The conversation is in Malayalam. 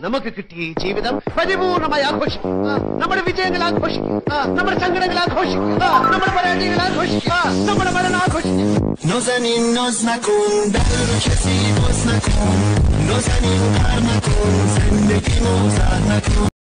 നമുക്ക് കിട്ടിയ ഈ ജീവിതം പരിപൂർണമായി ആഘോഷിക്കുക. നമ്മുടെ വിജയങ്ങൾ ആഘോഷിക്കുക, നമ്മുടെ സങ്കടങ്ങൾ ആഘോഷിക്കുക, നമ്മുടെ പരാജയങ്ങൾ ആഘോഷിക്കുക, നമ്മുടെ മരണം ആഘോഷിക്കുക. نازنین ناز نکن، در رو کسی باز نکن، نازنین قهر نکن، زندگی نازد نکن.